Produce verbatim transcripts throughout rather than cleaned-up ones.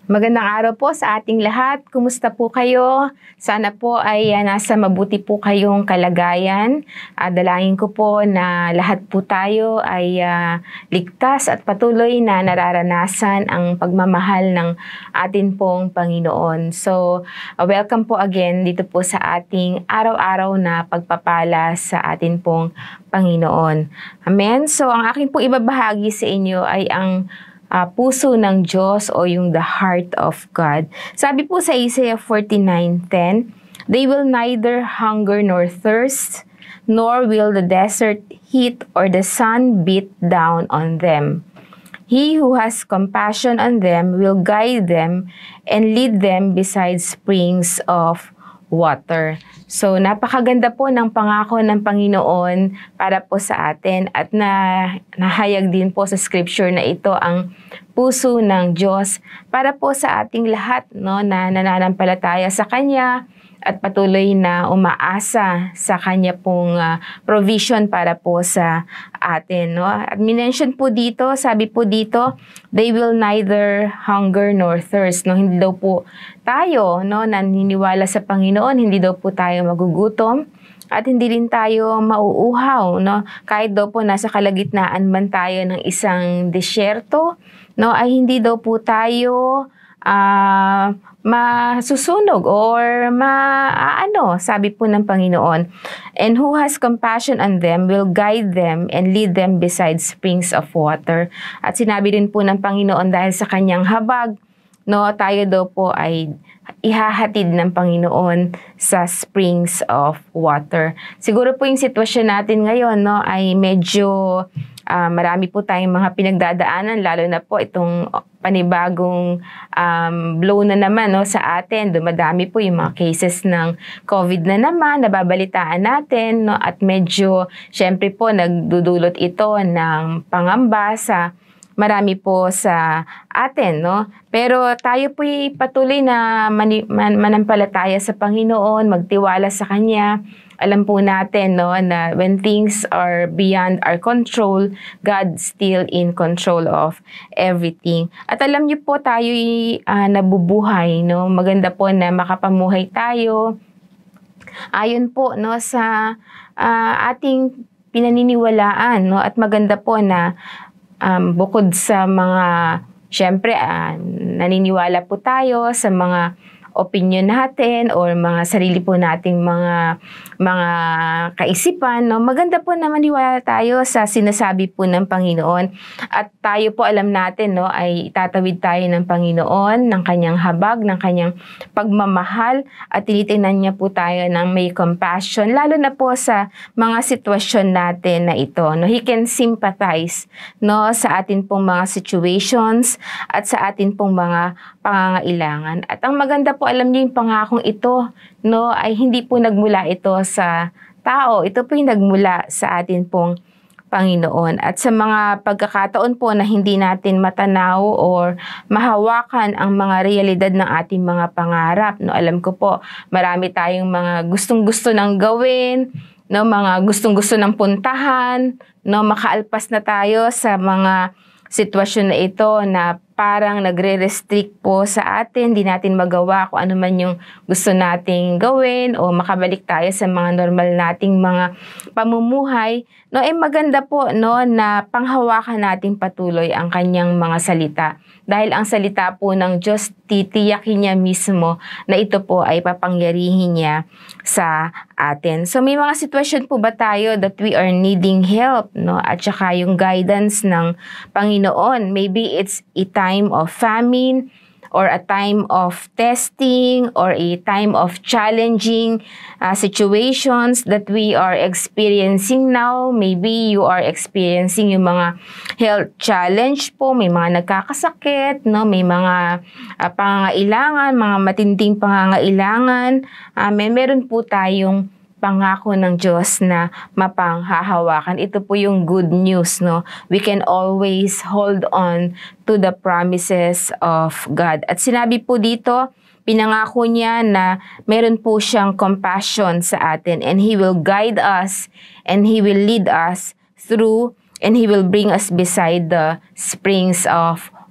Magandang araw po sa ating lahat. Kumusta po kayo? Sana po ay uh, nasa mabuti po kayong kalagayan. Uh, dalangin ko po na lahat po tayo ay uh, ligtas at patuloy na nararanasan ang pagmamahal ng atin pong Panginoon. So, uh, welcome po again dito po sa ating araw-araw na pagpapala sa atin pong Panginoon. Amen? So, ang aking po ibabahagi sa inyo ay ang Uh, puso ng Diyos o yung the heart of God. Sabi po sa Isaiah forty-nine ten, "They will neither hunger nor thirst, nor will the desert heat or the sun beat down on them. He who has compassion on them will guide them and lead them beside springs of water." So, napakaganda po ng pangako ng Panginoon para po sa atin at na nahayag din po sa scripture na ito ang puso ng Diyos para po sa ating lahat, no, na nananampalataya sa Kanya at patuloy na umaasa sa Kanya pong uh, provision para po sa atin. No? At minention po dito, sabi po dito, they will neither hunger nor thirst. No? Hindi daw po tayo, no, naniniwala sa Panginoon, hindi daw po tayo magugutom at hindi rin tayo mauuhaw. No? Kahit daw po nasa kalagitnaan man tayo ng isang disyerto, no, ay hindi daw po tayo uh, masusunog or maano, sabi po ng Panginoon. "And who has compassion on them will guide them and lead them beside springs of water." At sinabi rin po ng Panginoon dahil sa kanyang habag, no, tayo daw po ay ihahatid ng Panginoon sa springs of water. Siguro po yung sitwasyon natin ngayon, no, ay medyo Uh, marami po tayong mga pinagdadaanan, lalo na po itong panibagong um, blow na naman, no, sa atin. Dumadami po yung mga cases ng COVID na naman, nababalitaan natin, no, at medyo, syempre po, nagdudulot ito ng pangamba sa marami po sa atin, no? Pero tayo po'y patuloy na mani- man- manampalataya sa Panginoon, magtiwala sa Kanya. Alam po natin, no, na when things are beyond our control, God still in control of everything. At alam niyo po, tayo'y uh, nabubuhay, no? Maganda po na makapamuhay tayo ayon po, no, sa uh, ating pinaniniwalaan, no? At maganda po na um, bukod sa mga, syempre, uh, naniniwala po tayo sa mga opinion natin or mga sarili po nating mga mga kaisipan, no? Maganda po na maniwala tayo sa sinasabi po ng Panginoon at tayo po alam natin, no, ay itatawid tayo ng Panginoon ng kanyang habag, ng kanyang pagmamahal at tinitingnan niya po tayo ng may compassion lalo na po sa mga sitwasyon natin na ito, no? He can sympathize, no, sa atin pong mga situations at sa atin pong mga pangangailangan. At ang maganda po, alam niyo yung pangakong ito, no, ay hindi po nagmula ito sa tao. Ito po yung nagmula sa atin pong Panginoon. At sa mga pagkakataon po na hindi natin matanaw or mahawakan ang mga realidad ng ating mga pangarap, no, alam ko po, marami tayong mga gustong-gusto nang gawin, no, mga gustong-gusto nang puntahan, no, makaalpas na tayo sa mga sitwasyon na ito na parang nagre-restrict po sa atin, di natin magawa kung ano man yung gusto nating gawin o makabalik tayo sa mga normal nating mga pamumuhay. No, eh maganda po, no, na panghawakan natin patuloy ang kanyang mga salita. Dahil ang salita po ng Diyos, titiyakin niya mismo na ito po ay papangyarihin niya sa atin. So may mga sitwasyon po ba tayo that we are needing help, no? At saka yung guidance ng Panginoon. Maybe it's a time of famine, or a time of testing, or a time of challenging uh, situations that we are experiencing now. Maybe you are experiencing yung mga health challenge po, may mga nagkakasakit, no? May mga uh, pangangailangan, mga matinding pangangailangan. Uh, may meron po tayong pangako ng Diyos na mapanghahawakan. Ito po yung good news, no? We can always hold on to the promises of God. At sinabi po dito, pinangako niya na meron po siyang compassion sa atin and He will guide us and He will lead us through and He will bring us beside the springs of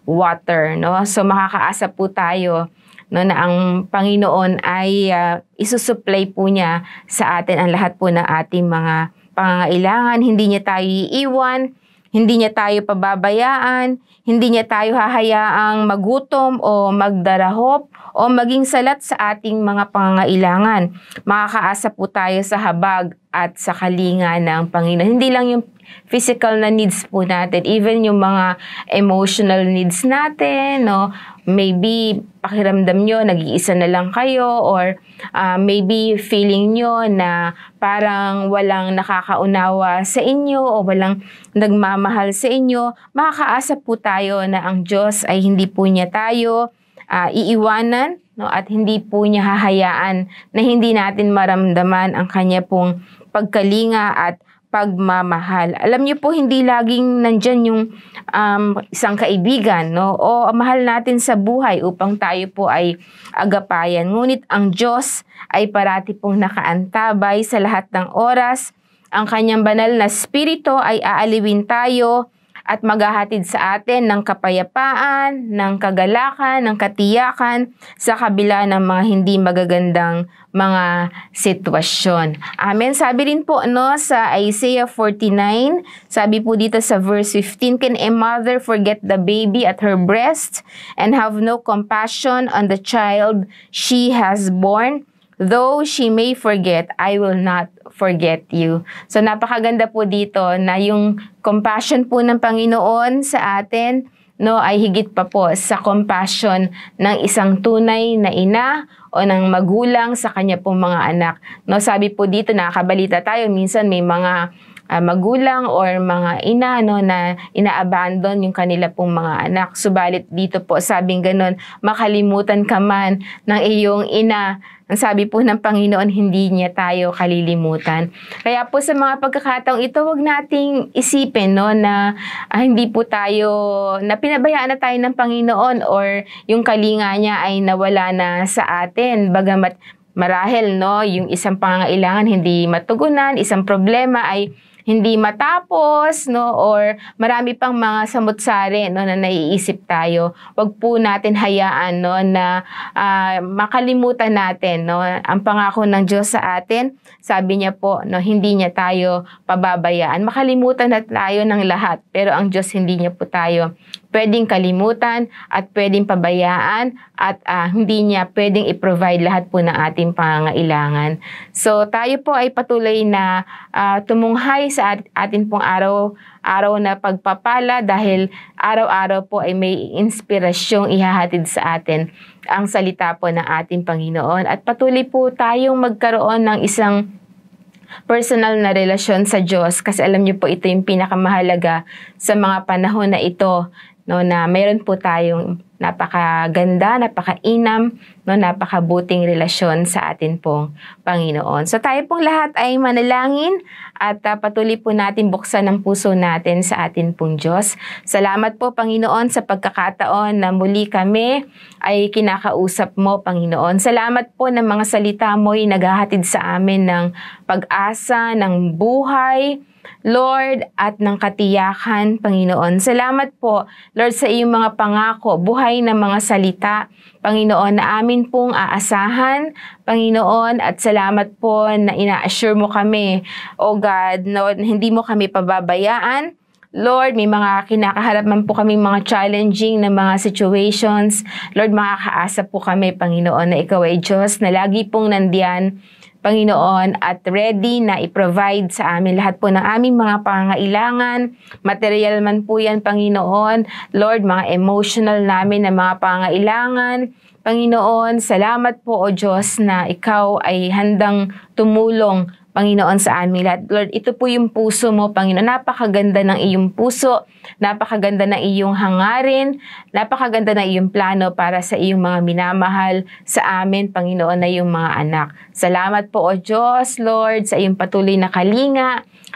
water, no? So makakaasa po tayo, no, na ang Panginoon ay uh, isusupply po niya sa atin ang lahat po ng ating mga pangangailangan. Hindi niya tayo iiwan, hindi niya tayo pababayaan, hindi niya tayo hahayaang magutom o magdarahop o maging salat sa ating mga pangangailangan. Makakaasa po tayo sa habag at sa kalinga ng Panginoon. Hindi lang yung physical na needs po natin, even yung mga emotional needs natin, no? Maybe pakiramdam nyo, nag-iisa na lang kayo, or uh, maybe feeling nyo na parang walang nakakaunawa sa inyo o walang nagmamahal sa inyo. Makakaasa po tayo na ang Diyos ay hindi po niya tayo uh, iiwanan, no? At hindi po niya hahayaan na hindi natin maramdaman ang kanya pong pagkalinga at pagmamahal. Alam niyo po, hindi laging nandyan yung um, isang kaibigan, no? O mahal natin sa buhay upang tayo po ay agapayan. Ngunit ang Diyos ay parati pong nakaantabay sa lahat ng oras. Ang kanyang banal na spirito ay aaliwin tayo at maghahatid sa atin ng kapayapaan, ng kagalakan, ng katiyakan sa kabila ng mga hindi magagandang mga sitwasyon. Amen. Sabi rin po, no, sa Isaiah forty-nine, sabi po dito sa verse fifteen, "Can a mother forget the baby at her breast and have no compassion on the child she has born? Though she may forget, I will not forget you." So napakaganda po dito na yung compassion po ng Panginoon sa atin, no, ay higit pa po sa compassion ng isang tunay na ina o ng magulang sa kanya pong mga anak. No, sabi po dito, nakakabalita tayo, minsan may mga uh, magulang or mga ina, no, na ina-abandon yung kanila pong mga anak. Subalit dito po, sabing ganun, makalimutan ka man ng iyong ina. Ang sabi po ng Panginoon, hindi niya tayo kalilimutan. Kaya po sa mga pagkakataong ito, wag nating isipin, no, na ah, hindi po tayo, na pinabayaan na tayo ng Panginoon or yung kalinga niya ay nawala na sa atin. Bagamat marahil, no, yung isang pangangailangan hindi matugunan, isang problema ay hindi matapos, no, or marami pang mga samut-sari, no, na naiisip tayo. Wag po natin hayaan, no, na uh, makalimutan natin, no, ang pangako ng Diyos sa atin. Sabi niya po, no, hindi niya tayo pababayaan. Makalimutan na tayo ng lahat, pero ang Diyos hindi niya po tayo pwedeng kalimutan at pwedeng pabayaan at uh, hindi niya pwedeng i-provide lahat po ng ating pangangailangan. So tayo po ay patuloy na uh, tumunghay sa at atin pong araw, araw na pagpapala dahil araw-araw po ay may inspirasyong ihahatid sa atin ang salita po ng ating Panginoon. At patuloy po tayong magkaroon ng isang personal na relasyon sa Diyos, kasi alam niyo po ito yung pinakamahalaga sa mga panahon na ito, no, na mayroon po tayong napakaganda, napakainam, no, napakabuting relasyon sa atin pong Panginoon. So tayo pong lahat ay manalangin at uh, patuloy po natin buksan ang puso natin sa atin pong Diyos. Salamat po, Panginoon, sa pagkakataon na muli kami ay kinakausap mo, Panginoon. Salamat po ng mga salita mo ay naghahatid sa amin ng pag-asa, ng buhay, Lord, at ng katiyakan, Panginoon. Salamat po, Lord, sa iyong mga pangako, buhay na mga salita, Panginoon, na amin pong aasahan, Panginoon, at salamat po na ina-assure mo kami, O God, na hindi mo kami pababayaan. Lord, may mga kinakaharapan po kami mga challenging na mga situations. Lord, makakaasa po kami, Panginoon, na ikaw ay Diyos na lagi pong nandiyan, Panginoon, at ready na i-provide sa amin lahat po ng aming mga pangangailangan. Material man po yan, Panginoon. Lord, mga emotional namin na mga pangangailangan. Panginoon, salamat po, O Diyos, na ikaw ay handang tumulong, Panginoon, sa aming lahat. Lord, ito po yung puso mo, Panginoon. Napakaganda ng iyong puso, napakaganda ng iyong hangarin, napakaganda ng iyong plano para sa iyong mga minamahal sa amin, Panginoon, na iyong mga anak. Salamat po, O Diyos, Lord, sa iyong patuloy na kalinga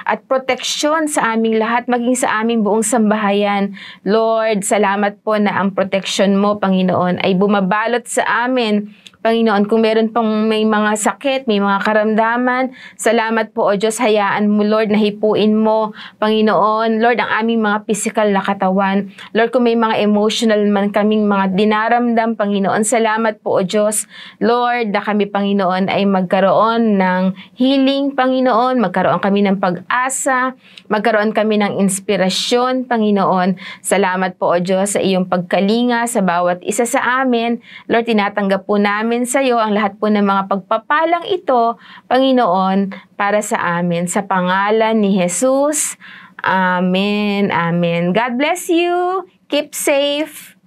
at proteksyon sa aming lahat, maging sa aming buong sambahayan. Lord, salamat po na ang proteksyon mo, Panginoon, ay bumabalot sa amin. Panginoon, kung meron pang may mga sakit, may mga karamdaman, salamat po, O Diyos, hayaan mo, Lord, na hipuin mo, Panginoon, Lord, ang aming mga physical na katawan. Lord, kung may mga emotional man kaming mga dinaramdam, Panginoon, salamat po, O Diyos, Lord, na kami, Panginoon, ay magkaroon ng healing, Panginoon, magkaroon kami ng pag-asa, magkaroon kami ng inspirasyon, Panginoon. Salamat po, O Diyos, sa iyong pagkalinga sa bawat isa sa amin. Lord, tinatanggap po namin sa iyo ang lahat po ng mga pagpapalang ito, Panginoon, para sa amin. Sa pangalan ni Jesus. Amen. Amen. God bless you. Keep safe.